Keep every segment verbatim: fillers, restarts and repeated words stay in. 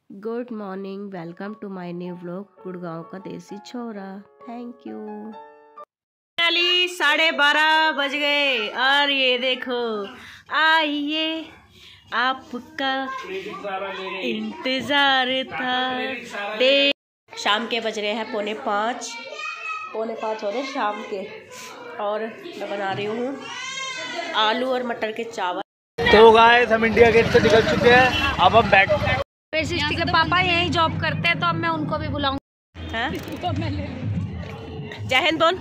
Good morning, welcome to my new vlog Gurgaon का देसी छोरा। Thank you. चली साढ़े बारह बज गए और ये देखो आइए आपका इंतजार था। दे शाम के बज रहे हैं पौने पाँच पौने पाँच हो रहे शाम के, और मैं बना रही हूँ आलू और मटर के चावल। तो गाइस हम इंडिया गेट से निकल चुके हैं, अब हम बैक सिस्टी के पापा यही जॉब करते हैं तो अब मैं उनको भी बुलाऊंगी। जय हिंद बोल।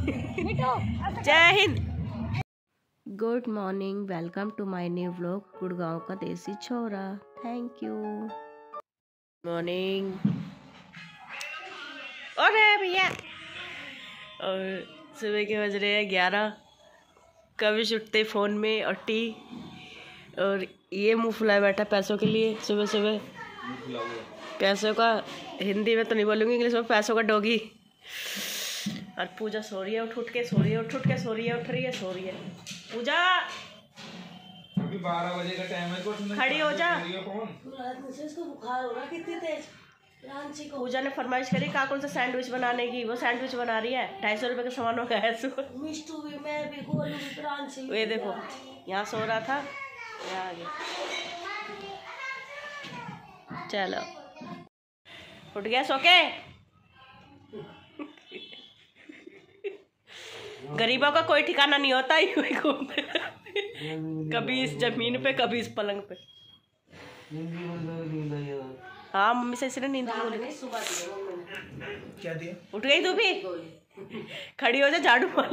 जय हिंद। Good morning, welcome to my new vlog Gurgaon का देसी छोरा। Thank you. मॉर्निंग। अरे भैया, और सुबह के बज रहे हैं ग्यारह। कभी छुट्टे फ़ोन में और टी, और ये मुंह फुलाए बैठा पैसों के लिए। सुबह सुबह पैसों का, हिंदी में तो नहीं बोलूँगी, इंग्लिश में पैसों का डॉगी। और पूजा सो रही है, उठ उठ के सो रही है, उठ उठ के सो रही है, उठ रही है, सो रही है। पूजा अभी बारह बजे का टाइम है, तो खड़ी हो जा। इसको बुखार हो रहा है कितनी तेज। पूजा ने फरमाइश करी काकुल से सैंडविच बनाने की, वो सैंडविच बना रही है। ढाई सौ रुपये का सामान हो गया है। मिष्टू भी, मैं भी, गोलू भी, प्रांशी भी। ये देखो यहाँ सो रहा था, यहाँ आ गया। चलो उठ गया सो के। गरीबों का कोई ठिकाना नहीं होता ही, कोई घूमते कभी इस जमीन पे कभी इस पलंग पे। हाँ मम्मी से इसने नींद बोली। क्या दिया? उठ गई तू भी? खड़ी हो जा, झाड़ू मार।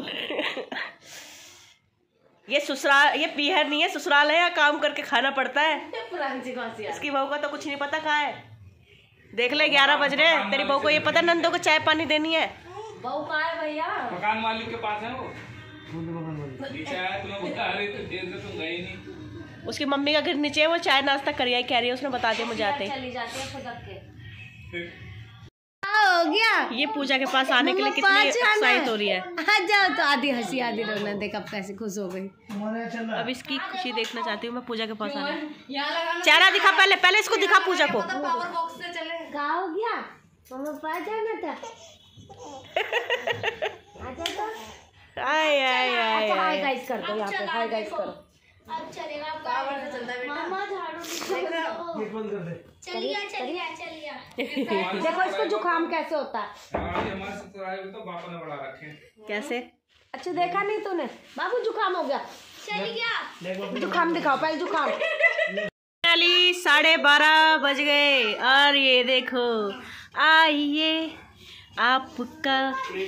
ये ससुराल, ये पीहर नहीं है, ससुराल है, यहाँ काम करके खाना पड़ता है। इसकी बहू का तो कुछ नहीं पता कहाँ है। देख ले ग्यारह बज रहे हैं, तेरी बहू को ये पता नंदो को चाय पानी देनी है। बहू कहाँ है भैया? मकान मालिक के पास है वो। नीचे आया, तुम्हें बता रही थी, देर से तुम गई नहीं। उसकी मम्मी का घर नीचे है, वो चाय नाश्ता कर आई कह रही है, उसने बता दिया मुझे आते। चली जाती है फुदक के। हो गया। ये पूजा के पास आने के लिए कितनी एक्साइट हो रही है। आ जाओ तो आधी हंसी आधी रोना, देख अब कैसे खुश हो गई। अब इसकी खुशी देखना चाहती हूँ मैं, पूजा के पास आने। चेहरा दिखा पहले, पहले इसको दिखा पूजा को। पावर बॉक्स से चले। कहाँ हो गया? मम्मा पास जाना था। आजा तो। आय आय आय हाय गाइस कर दो यहाँ पे, हाय गाइस करो। अब चलेगा, पावर से चलता है बेटा। मामा झाड़ू गेट बंद कर दे। चलिए चलिए चलिए। देखो इसको जुकाम कैसे होता है। हमारे हमारे ससुराल में तो बापा ने बड़ा रखे हैं। कैसे? अच्छा देखा नहीं तूने? बाबू जुकाम हो गया। चल गया। जुकाम दिखाओ पहले, जुकाम। चली साढ़े बारह बज गए और ये देखो आइए आपका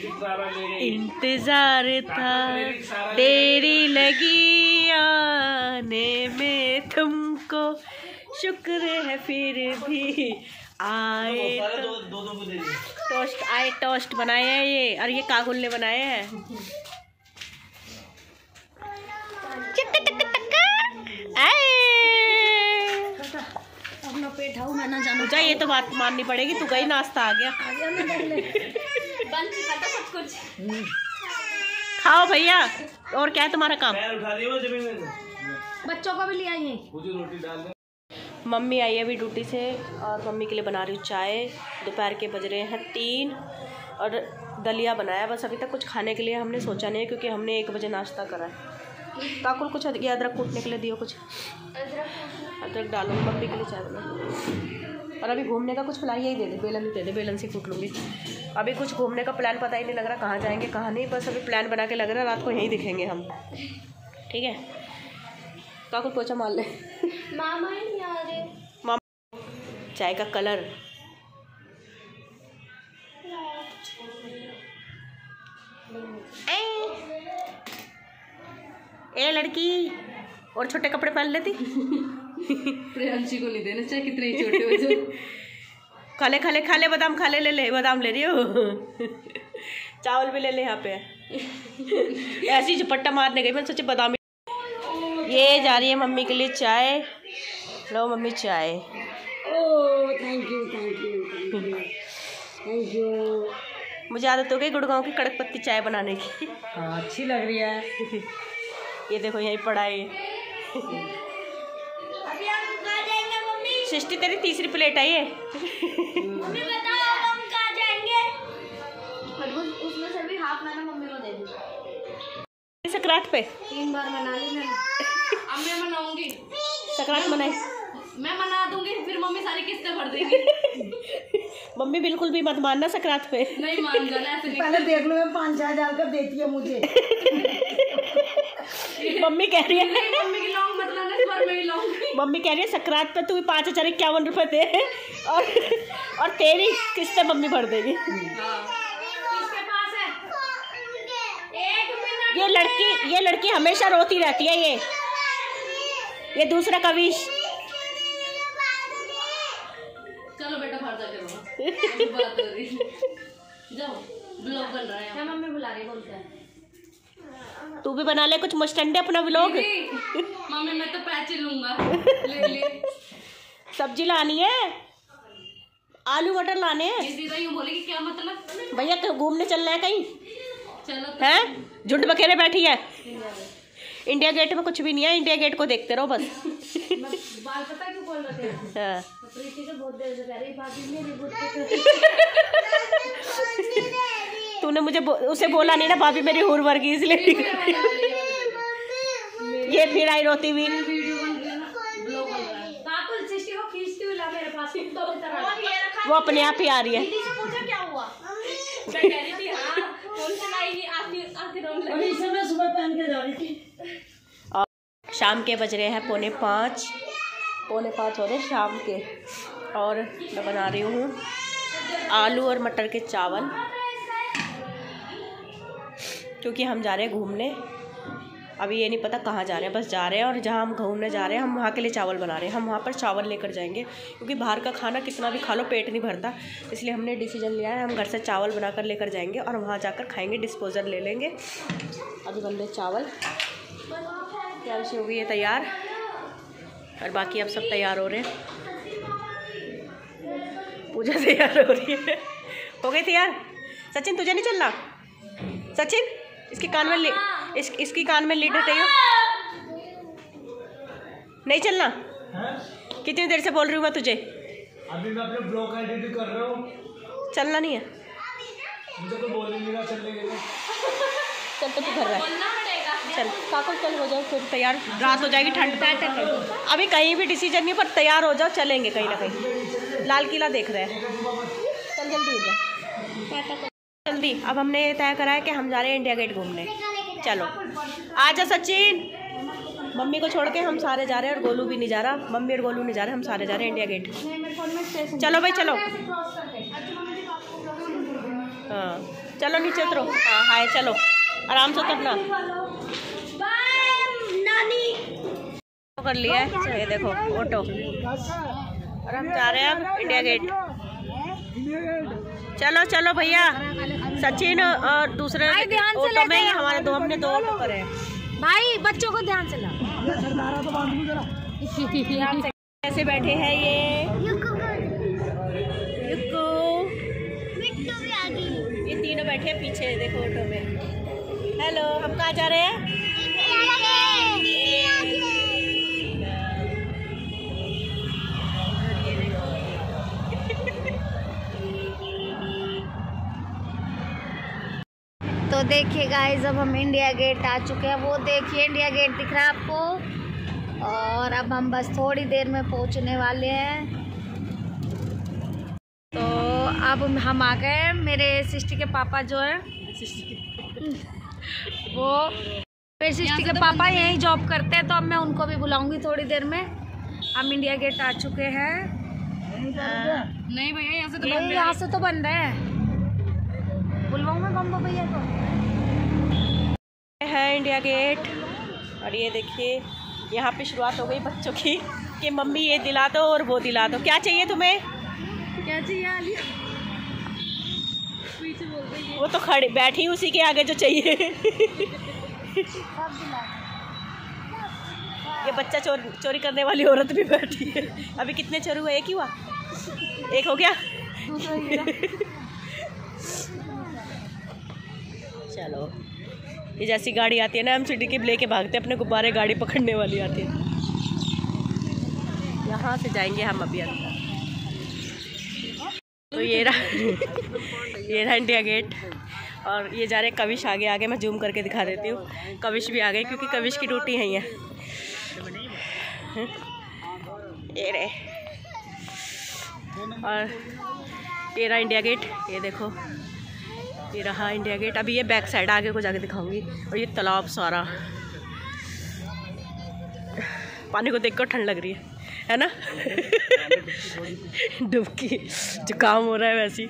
इंतजार था। देरी लगी आने में तुमको, शुक्र है फिर भी आए। तो टोस्ट आए, टोस्ट बनाए हैं ये, और ये काकुल ने बनाए हैं। अपना पेट हाउ मैं ना जानू। जा, ये तो बात माननी पड़ेगी, तू गई नाश्ता आ गया। बन चुका था सब कुछ। खाओ भैया, और क्या है तुम्हारा काम? बच्चों को भी ले आई है। रोटी डाल दो। मम्मी आई है अभी ड्यूटी से, और मम्मी के लिए बना रही हूँ चाय। दोपहर के बज रहे हैं तीन, और दलिया बनाया बस। अभी तक कुछ खाने के लिए हमने सोचा नहीं है, क्योंकि हमने एक बजे नाश्ता करा है। काकुल कुछ ये अदरक कूटने के लिए दियो, कुछ अदरक डालो। मम्मी के लिए चाय बना। और अभी घूमने का कुछ प्लान, यही दे दे, बेलन ही दे दे, बेलन से कूट लूँगी। अभी कुछ घूमने का प्लान पता ही नहीं लग रहा, कहाँ जाएंगे कहाँ नहीं। बस अभी प्लान बना के लग रहा है रात को यहीं दिखेंगे हम। ठीक है, काकुल पोछा मार ले। मामा ही नहीं आ रहे। मामा चाय का कलर। ए लड़की, और छोटे कपड़े पहन लेती। प्रियांशी को नहीं देना चाहे कितने ही छोटे हो जाए। खाले खाले खाले बादाम, खाले ले ले, बादाम ले रही हो। चावल भी ले ले यहाँ पे। ऐसी झपट्टा मारने गई, मैंने सोचे बादाम। ये जा रही है मम्मी के लिए चाय। लो मम्मी चाय। Oh thank you thank you thank you. मुझे आदत हो गई गुड़गांव की कड़क पत्ती चाय बनाने की। हाँ अच्छी लग रही है। ये देखो यहीं पड़ा है। अभी आप कहाँ जाएंगे मम्मी? सृष्टि तेरी तीसरी प्लेट है ये। मम्मी बताओ हम कहाँ जाएंगे? उसमें से भी हाफ मैंने मम्मी को दे दी। सकरात पे तीन बार मना ली मैंने। अब मैं मनाऊंगी। सकरात मनाई मैं मना दूंगी, फिर मम्मी सारी किस्तें भर देगी। मम्मी बिल्कुल भी मत मानना सकरात पे। नहीं मान जाना ऐसे। पहले देख लो, मैं पाँच हजार डालकर देती है मुझे। मम्मी कह रही है मम्मी की लौंग मत लाना, इस बार मैं ही लाऊंगी। मम्मी कह रही है सकरात पे तू पाँच हजार इक्यावन रुपए दे और और तेरी किस्तें मम्मी भर देगी। किसके पास है? एक मिनट। ये लड़की ये लड़की हमेशा रोती रहती है। ये ये दूसरा कविश। चलो बेटा बाहर जाके रो। बात कर रही जाओ, ब्लॉग बन रहा है। क्या मम्मी बुला रही बोलते हैं? तू भी बना ले कुछ मस्टंडे अपना व्लॉग। मम्मी मैं तो पैच लूंगा। ले ले। सब्जी लानी है, आलू मटर लाने हैं। ये सीधा यूं बोलेगी क्या मतलब? भैया कहीं घूमने चलना है कहीं? चलो तो। हैं झुंड बखेरे बैठी है। इंडिया गेट में कुछ भी नहीं है, इंडिया गेट को देखते रहो बस। मैं बाल पता क्यों बोल रहे थे? हाँ। प्रीति को बहुत देर से कह रही भाभी मेरी बुद्धि। तूने मुझे बो, उसे बोला नहीं ना भाभी मेरी हूर वर्गी, इसलिए ये फिर आई रोती हुई। वीडियो बन रही है ना, ब्लॉग बन रहा है। काकुल सृष्टि को खींचती हुई ला मेरे पास तो तरह। वो अपने आप ही आ रही है। दीदी से पूछो क्या हुआ? मैं कह रही थी हां कौन चलाएगी आपकी आपकी रोन और इसे मैं सुबह पहन के जा रही थी। और शाम के बज रहे हैं पौने पाँच पौने पाँच हो रहे शाम के। और मैं बना रही हूँ आलू और मटर के चावल, क्योंकि हम जा रहे हैं घूमने। अभी ये नहीं पता कहाँ जा रहे हैं, बस जा रहे हैं। और जहाँ हम घूमने जा रहे हैं हम वहाँ के लिए चावल बना रहे हैं। हम वहाँ पर चावल लेकर जाएंगे, क्योंकि बाहर का खाना कितना भी खा लो पेट नहीं भरता। इसलिए हमने डिसीजन लिया है हम घर से चावल बनाकर लेकर जाएंगे और वहाँ जाकर खाएंगे, डिस्पोजल ले लेंगे। अभी बन रहे चावल, प्यार से हो गई है तैयार और बाकी अब सब तैयार हो रहे हैं। पूजा तैयार हो रही है। हो गई तैयार? सचिन तुझे नहीं चलना? सचिन इसके कान में ले, इस, इसकी कान में लीड हटाइयो। नहीं चलना? कितनी देर से बोल रही हूँ मैं तुझे? अभी मैं अपने ब्लॉग का एडिट कर रहा हूँ। चलना नहीं है? मुझे तो बोल नहीं रहा चलने के लिए। चल तो तू घर रह। चल काकुल चल हो जाओ फिर तैयार, रात हो जाएगी, ठंड है। अभी कहीं भी डिसीजन नहीं, पर तैयार हो जाओ, चलेंगे कहीं ना कहीं। लाल किला देख रहे हैं। चल जल्दी हो जाओ जल्दी। अब हमने तय करा है कि हम जा रहे हैं इंडिया गेट घूमने। चलो आजा सचिन। मम्मी को छोड़ के हम सारे जा रहे हैं और गोलू भी नहीं जा रहा। मम्मी और गोलू नहीं जा रहे, हम सारे जा रहे हैं इंडिया गेट। चलो भाई चलो। हाँ चलो नीचे उतरो। हाँ हाय चलो आराम से उतरना। कर लिया है, ये देखो ऑटो और हम जा रहे हैं अब इंडिया गेट। चलो चलो भैया। सचिन और दूसरे ऑटो में ही हमारे दो, हमने दो ऑटो करे हैं। भाई बच्चों को ध्यान से ला। कैसे बैठे हैं ये युक्को, ये तीनों बैठे हैं पीछे देखो ऑटो में। हेलो हम कहाँ जा रहे हैं? तो देखिए गाइस अब हम इंडिया गेट आ चुके हैं। वो देखिए इंडिया गेट दिख रहा है आपको। और अब हम बस थोड़ी देर में पहुंचने वाले हैं। तो अब हम आ गए। मेरे सिस्टर के पापा जो है वो मेरे सिस्टर के पापा यहीं जॉब करते हैं, तो अब मैं उनको भी बुलाऊंगी थोड़ी देर में। हम इंडिया गेट आ चुके हैं। नहीं भैया यहाँ से तो ये यहाँ से तो बंद है। बुलवाऊँ मैं बम्बो भैया को। है इंडिया गेट और ये देखिए यहाँ पे शुरुआत हो गई बच्चों की कि मम्मी ये दिला दो और वो दिला दो। क्या चाहिए तुम्हें? क्या चाहिए आलिया? पीछे बोल रही है। वो तो खड़ी बैठी उसी के आगे जो चाहिए। ये बच्चा चोरी चोरी करने वाली औरत भी बैठी है। अभी कितने चोरी हुए? एक ही हुआ? एक हो गया। चलो ये जैसी गाड़ी आती है ना हम सिटी की लेके भागते हैं अपने गुब्बारे, गाड़ी पकड़ने वाली आती है। कहाँ से जाएंगे हम अभी अंदर। तो ये रहा ये रहा इंडिया गेट और ये जा रहे कविश आगे आगे। मैं जूम करके दिखा देती हूँ, कविश भी आ गई क्योंकि कविश की ड्यूटी है ये ये रहे। और ये रहा इंडिया गेट, ये देखो ये रहा इंडिया गेट। अभी ये बैक साइड आगे को जाके दिखाऊंगी। और ये तालाब सारा, पानी को देखकर ठंड लग रही है है ना डुबकी जुकाम हो रहा है वैसे।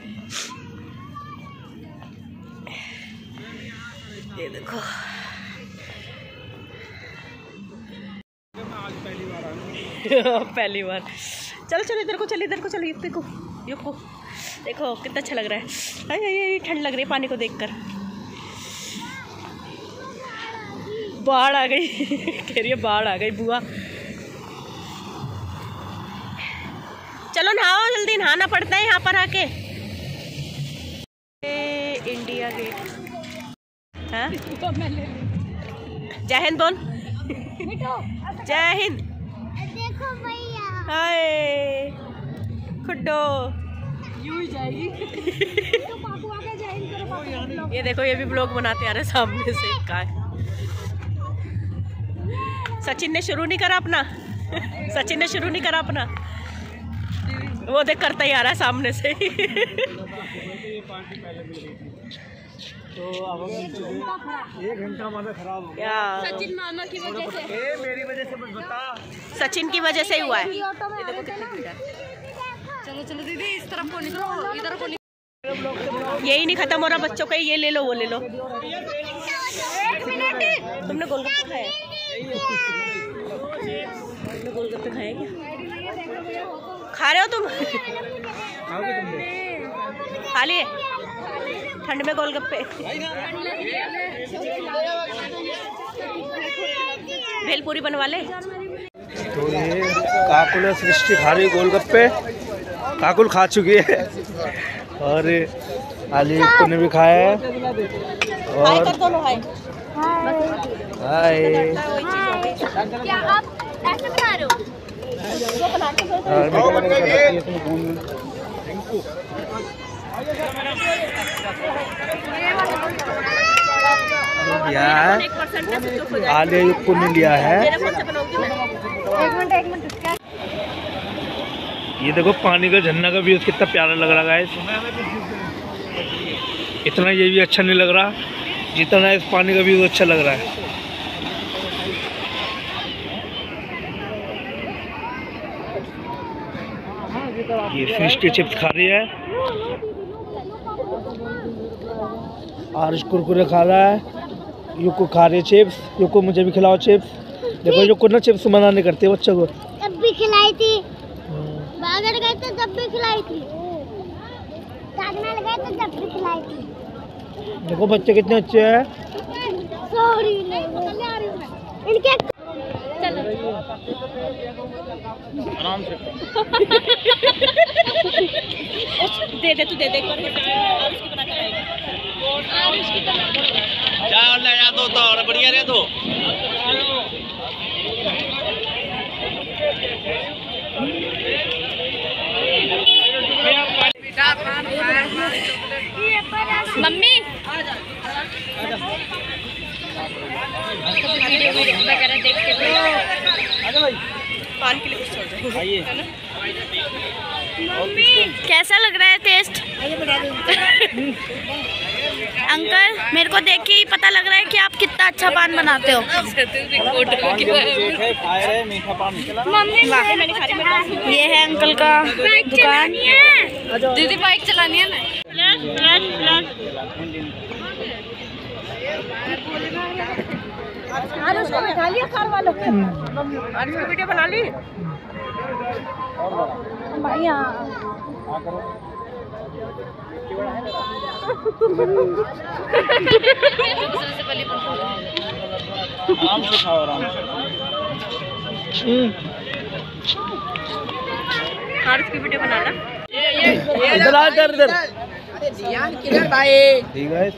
ये देखो पहली बार। चलो चलो इधर को, चलो इधर को, चलो ये देखो ये को देखो कितना अच्छा लग रहा है। अरे ये ठंड लग रही है पानी को देखकर। बाढ़ आ गई कह रही है बाढ़ आ गई बुआ। चलो नहाओ जल्दी, नहाना पड़ता है यहाँ पर आके। इंडिया गेट हाँ जय हिंद बोल जय हिंद। देखो भैया हाय खुड्डो यूं ही जाएगी ये देखो ये भी ब्लॉग बनाते आ रहे सामने से। का सचिन ने शुरू नहीं करा अपना सचिन ने शुरू नहीं करा अपना, वो देख करता ही आ रहा है सामने से तो अब एक घंटा हमारा खराब हो गया सचिन मामा की वजह से। ए, मेरी वजह से मत बता। सचिन की वजह से ही हुआ है। ये देखो कितनी भीड़ है। चलो चलो दीदी इस तरफ को निकलो, इधर को निकलो। यही नहीं खत्म हो रहा बच्चों का, ये ले लो वो ले लो। तुमने गोलगप्पे खाए? तुमने गोलगप्पे खाए क्या? खा रहे हो तुम? खा लिए ठंड में गोलगप्पे? भेलपूरी बनवा ले। तो ये काकुल सृष्टि खा रही गोलगप्पे, काकुल खा चुकी है और आली ने भी खाया है। और हाय क्या आप ऐसे बना रहे हो? आलिया युग को नहीं लिया है। ये देखो पानी का झरना का व्यूज कितना प्यारा लग रहा है। इतना ये भी अच्छा नहीं लग रहा जितना इस पानी का व्यूज अच्छा लग रहा है। ये फिश के चिप्स खा रही है और कुरकुरे खा रहा है। युको खा रही है चिप्स। युको मुझे भी खिलाओ चिप्स। देखो युको ना चिप्स मना नहीं करते बच्चों को। तब भी खिलाई थी, बागर गए तो तब भी खिलाई थी, ताजमहल गए तो तब भी खिलाई थी। देखो बच्चे कितने अच्छे हैं। सॉरी इनके आराम से दे दे तू दे दे एक बार और उसकी बना के खाएगा। जा ले जा दो तो और बढ़िया रे दो। मम्मी वगैरह देख के पान के लिए कुछ छोड़ दो। कैसा लग रहा है टेस्ट? अंकल मेरे को देख के ही पता लग रहा है कि आप कितना अच्छा पान बनाते हो। ये है अंकल का दुकान। दीदी बाइक चलानी है ना। अरे उसको बैठा लिया कार वालों ने। आज की वीडियो बना ली भैया। आराम से खाओ आराम से। आज की वीडियो बनाना। इधर आ इधर इधर ठीक है।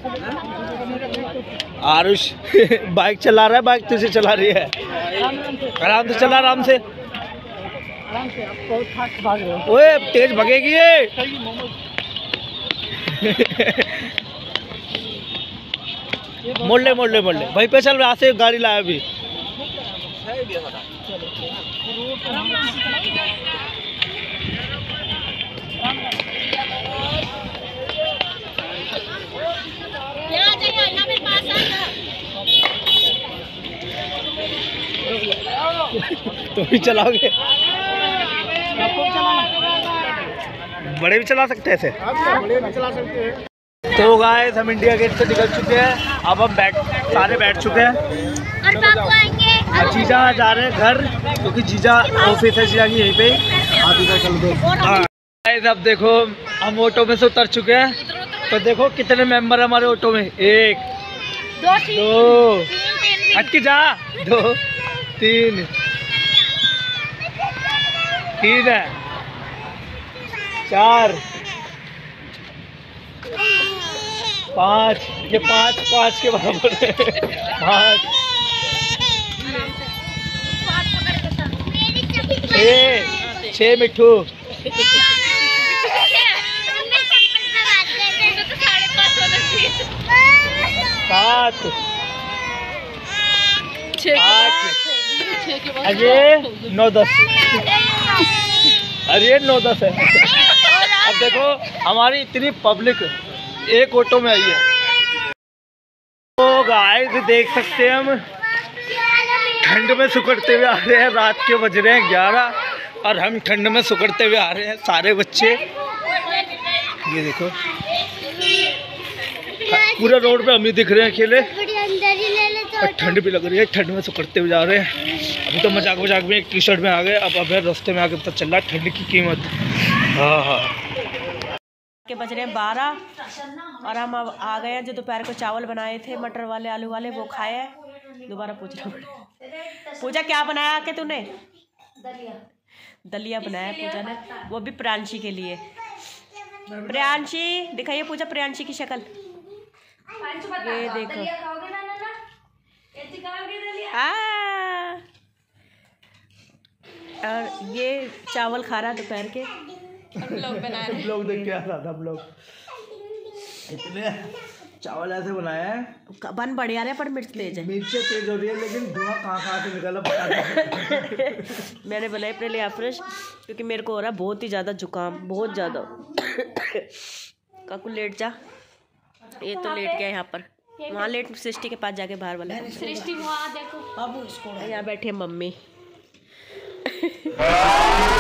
आरुष बाइक चला रहा है, बाइक तुझे चला रही है। आराम से चला आराम से। ओए तेज भगेगी ये। मोड़ ले मोड़ ले मोड़ ले वहीं पे चल, रास्ते से गाड़ी लाया अभी। तुम भी चलाओगे? बड़े भी चला सकते हैं ऐसे? तो गाइस हम इंडिया गेट से निकल चुके हैं, अब हम बैठ सारे बैठ चुके हैं और पापा आएंगे। और जीजा जा रहे हैं घर, क्योंकि जीजा ऑफिस है जीजा की यहीं पे। गाइस अब देखो हम ऑटो में से उतर चुके हैं, तो देखो कितने मेंबर हैं हमारे ऑटो में। एक दो दो हट के जा, दो तीन तीन है, चार पाँच, ये पाँच पाँच के बराबर है। पाँच छः छः मिट्ठू, सात आठ, अरे नौ दस, अरे नौ दस है। अब देखो हमारी इतनी पब्लिक एक ऑटो में आई है। तो गाइस देख सकते हैं हम ठंड में सुकड़ते हुए आ रहे हैं, रात के बज रहे हैं ग्यारह और हम ठंड में सुकड़ते हुए आ रहे हैं सारे बच्चे। ये देखो पूरे रोड पे हम ही दिख रहे हैं अकेले और ठंड भी लग रही है, ठंड में सुकड़ते हुए जा रहे हैं। अभी तो मजाक मजाक में एक टी शर्ट में आ गए, अब अब रास्ते में आके पता चल रहा है ठंड की कीमत। हाँ हाँ के बज रहे हैं बारह और हम अब आ गए हैं। जो दोपहर को चावल बनाए थे मटर वाले आलू वाले वो खाए हैं। दोबारा पूछना पड़ेगा। पूजा क्या बनाया के तूने? दलिया दलिया बनाया पूजा ने, वो भी प्रियांशी के लिए। प्रियांशी दिखाइए पूजा प्रियांशी की शक्ल, ये देखो। आ, और ये चावल खा रहा दोपहर के। ब्लॉग देख के आ रहा था, ब्लॉग इतने चावल ऐसे बनाए हैं, बन बढ़िया रहे पर मिर्च तेज है, मिर्च तेज हो रही है लेकिन धुआं कहाँ कहाँ से निकला पता नहीं। मैंने बनाई अपने लिए फ्रेश, क्योंकि मेरे को हो रहा है बहुत ही ज़्यादा जुकाम, बहुत ज़्यादा। काकू लेट जा, ये तो लेट गया यहाँ पर, वहाँ लेट सृष्टि के पास जाके बाहर वाले सृष्टि वहाँ देखो, यहाँ बैठे मम्मी।